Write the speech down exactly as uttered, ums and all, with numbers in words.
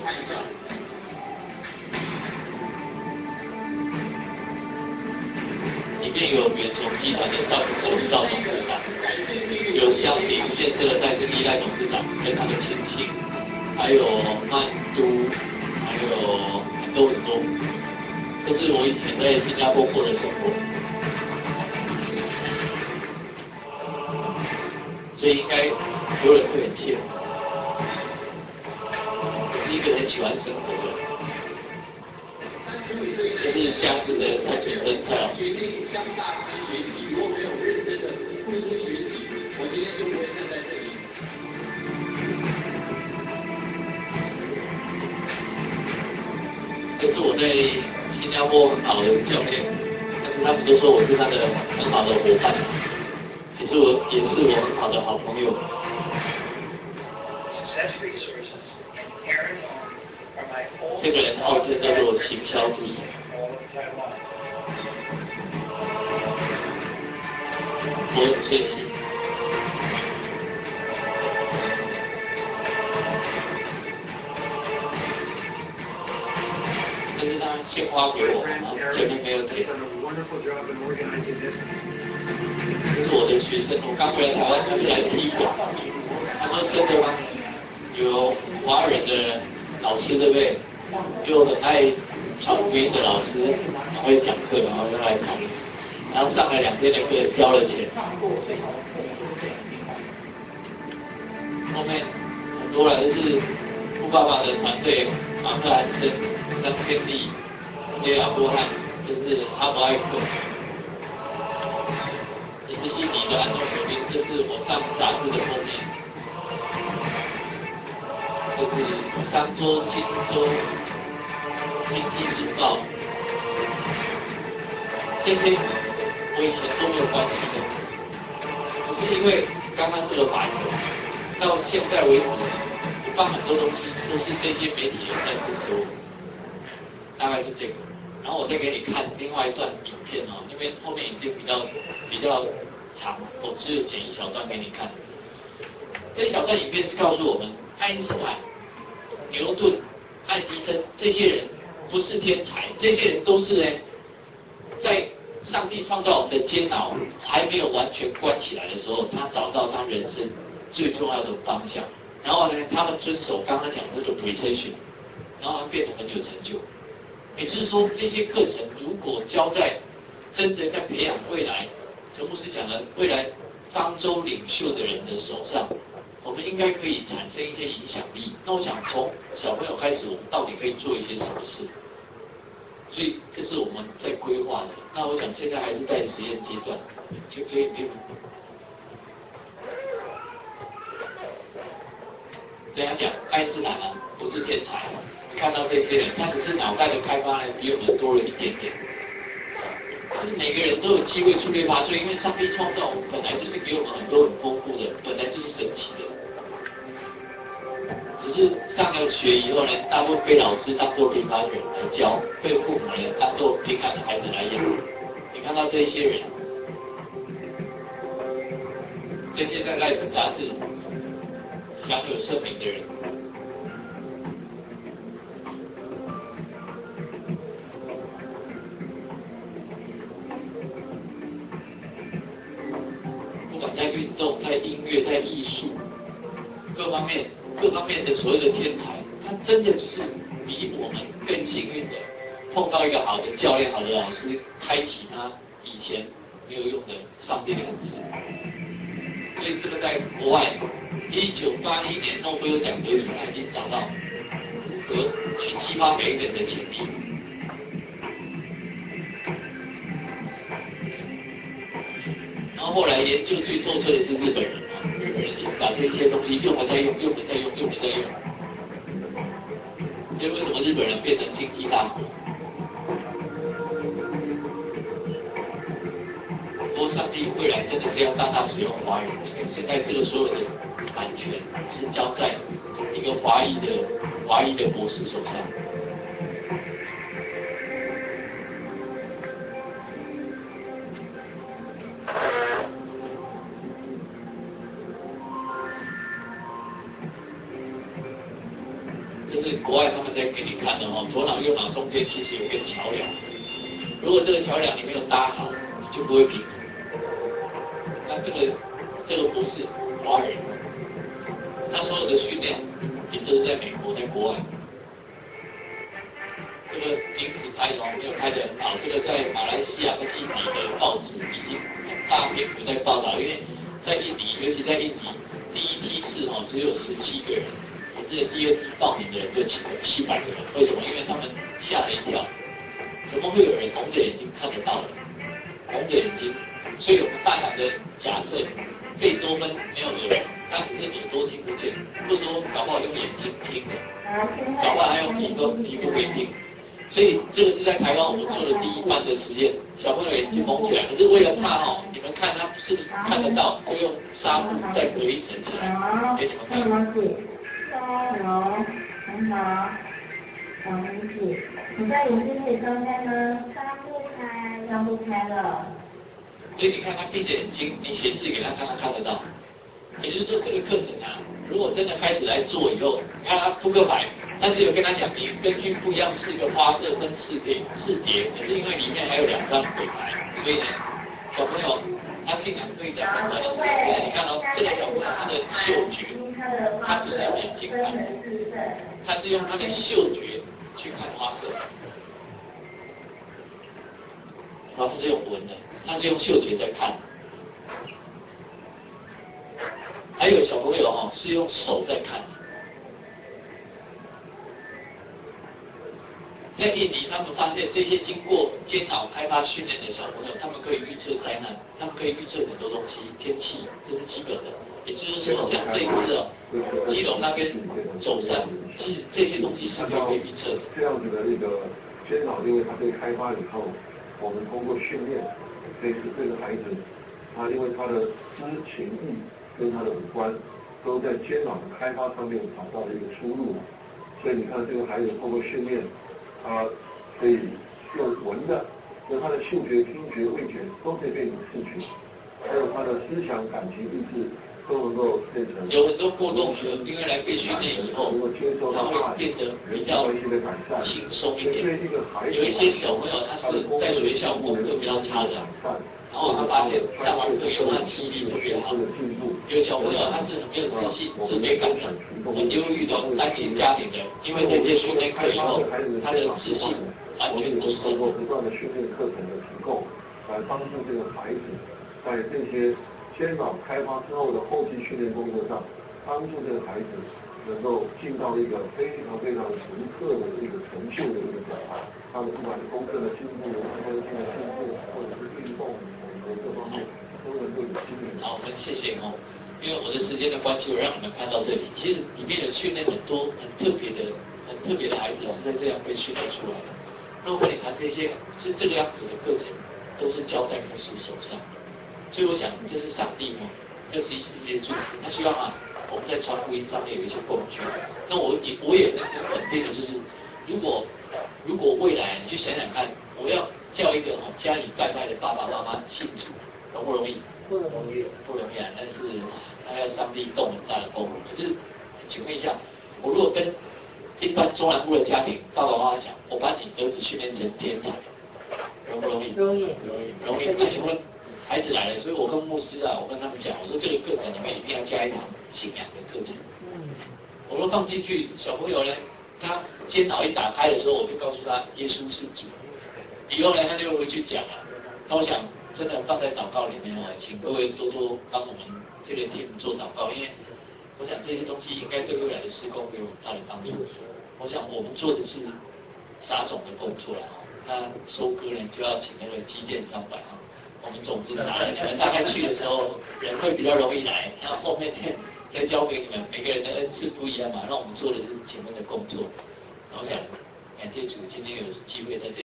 里面有远雄集团的赵董事长，有香鼎建设的戴志立赖董事长跟他的亲戚，还有曼都，还有很多很多，都是我以前在新加坡过的生活，所以应该有人会很羡慕。我是一个很喜欢生活的人。这是下次的太纯生太老师。如果没有认真的付出学习，我今天就不会站在这里。这是我在新加坡很好的教练，但是他们都说我是他的很好的伙伴，也是我也是我很好的好朋友。这个人号称叫做行销助理。我很谢谢。但是他先花给我，然后前面没有给。这是我的学生，我刚回来台湾，他就来踢馆。他说真的吗？有华人的老师对不对？就很爱传福音的老师，很会讲课，然后就来考。然后上了两天的课，交了钱。后面很多人都是富爸爸的团队，马克兰森、张天利、耶亚波汉，就是阿伯艾克，这是印尼的安东索宾，这是我上杂志的封面，这是商周、金周、经济日报，这些我以前都没有关系的，可是因为刚刚这个法案到现在为止，我放很多东西都是这些媒体人在支持我，大概是这个。然后我再给你看另外一段影片哦，那边后面影片比较比较长，我只有剪一小段给你看。这一小段影片是告诉我们，爱因斯坦、牛顿、爱迪生这些人不是天才，这些人都是呢，在上帝创造我们的阶脑还没有完全关起来的时候，他找到他人生最重要的方向，然后呢，他们遵守刚刚讲的那个 precision， 然后他变得很有成就。也就是说，这些课程如果交在真的在培养未来，陈牧师讲的未来方舟领袖的人的手上，我们应该可以产生一些影响力。那我想从小朋友开始，我们到底可以做一些什么事？所以这是我们在规划的。那我想现在还是在实验阶段，就可以没有。人家讲爱因斯坦啊，不是天才，看到这些人，他只是脑袋的开发呢比我们多了一点点。但是每个人都有机会出类拔萃，因为上帝创造我们本来就是给我们很多很丰富的，本来就是神奇的。只是上了学以后呢，大部分被老师当作平凡人来教，被父母呢当作平凡的孩子来养。你看到这些人，这些在《Life》杂志享有盛名的人，不管在运动、在音乐、在艺术各方面。各方面的所谓的天才，他真的就是比我们更幸运的，碰到一个好的教练、好的老师，开启他以前没有用的上帝的恩赐。所以这个在国外，一九八一年诺贝尔奖得主他已经找到如何去激发每一个人的潜力。然后后来研究最透彻的是日本人啊，日本人就把这些东西用了再用，用了再用，用了再用。所以为什么日本人变成经济大国？不过上帝未来真的是要大大使用华语，因为现在这个所有的版权是交在一个华裔的华裔的博士手上。 这是国外他们在给你看的哦，左脑右脑中间其实有一个桥梁，如果这个桥梁你没有搭好，你就不会平衡。那这个这个博士华人，他所有的训练也都是在美国，在国外。这个名字拍的没有拍得很好，这个在马来西亚跟印尼的报纸已经很大篇幅在报道，因为在印尼，尤其在印尼，第一批次哦只有十七个人，我记得第二批报名的人就七七百个人，为什么？因为他们吓了一跳，怎么会有人红着眼睛看得到的？红着眼睛，所以我们大胆的假设，贝多芬没有耳，他只是耳朵听不见，不说搞不好用眼睛听的，搞不好还用耳朵听不会听。所以这个是在台湾我们做的第一班的实验，小朋友眼睛蒙起来，可是为了怕哦，你们看他是不是看得到，就用纱布再隔一层起来，给你们看。 有，很好，小拇指，你在眼睛可以张开吗？张不开，张不开了。 所以你看他闭着眼睛，你显示给他看，他看得到。也就是说，这个课程啊，如果真的开始来做以后，你看他扑克牌。但是有跟他讲，你根据不一样是一个花色跟四叠四叠，可是因为里面还有两张鬼牌，所以呢，小朋友他尽量对讲很多。你看到、哦、这个小朋友他的嗅觉，他不是用眼睛看，他是用他的嗅觉去看花色，他不是用闻的，他是用嗅觉在看。还有小朋友哦，是用手在看。在印尼，他们发现这些经过电脑开发训练的小朋友，他们可以预测灾难，他们可以预测很多东西，天气这是基本的。也就是说，像这一次哦，基隆那边走山，是这些东西是可以预测的。 这样子的一个电脑，因为它被开发以后，我们通过训练，这次这个孩子，他因为他的知情意跟他的五官都在电脑的开发上面找到了一个出路，所以你看这个孩子通过训练。他可以用闻的，用他的嗅觉、听觉、味觉都可以变成视觉，还有他的思想、感情、意志都能够变成。 有很多过动儿，因为来被训练以后，他会变得比较轻松一点。有一些小朋友他是在学校功课比较差的，然后他发现上完课以后他记忆力特别好。有小朋友他是很没有自信、自卑感的，很忧郁的单亲家庭的，因为这些训练课以后，他的自信完全都是通过不断的训练课程的提供，来帮助这个孩子在这些先脑开发之后的后期训练工作上，帮助这个孩子能够进到一个非常非常独特的一个成就的一个表达。他们不管是功课的进步、文化性的进步，或者是运动、美各方面，都能够有进步。 好，我们谢谢哦。因为我的时间的关系，我让你们看到这里。其实里面有训练很多很特别的、很特别的孩子是在这样被训练出来的。那我跟你谈这些是这个样子的课程，都是交在牧师手上。所以我想，这是上帝哦，二十一世纪的祝福。他希望啊，我们在传福音上面有一些贡献。那我也我也很肯定的就是，如果如果未来你去想想看，我要叫一个哦家里拜拜的爸爸妈妈信主，容不容易？ 不容易， 不容易啊！但是他要上帝动很大的功夫。可是，请问一下，我如果跟一般中南部的家庭爸爸妈妈讲，我把你儿子训练成天才，容不容易？ 容易， 容易，容易。那请问孩子来了，所以我跟牧师啊，我跟他们讲，我说这个课程里面一定要加一堂信仰的课程。嗯，我说放进去，小朋友呢，他电脑一打开的时候，我就告诉他耶稣是主。以后呢，他就会去讲了。那我想。真的放在祷告里面啊，请各位多多帮我们这个 team 做祷告，因为我想这些东西应该对未来的施工会有很大的帮助。我想我们做的是撒种的工作了，那收割呢就要请那个基建商来啊。我们种子撒了，你们大概去的时候人会比较容易来，那后面再交给你们，每个人的恩赐不一样嘛。那我们做的是前面的工作，然后想感谢主今天有机会在这里。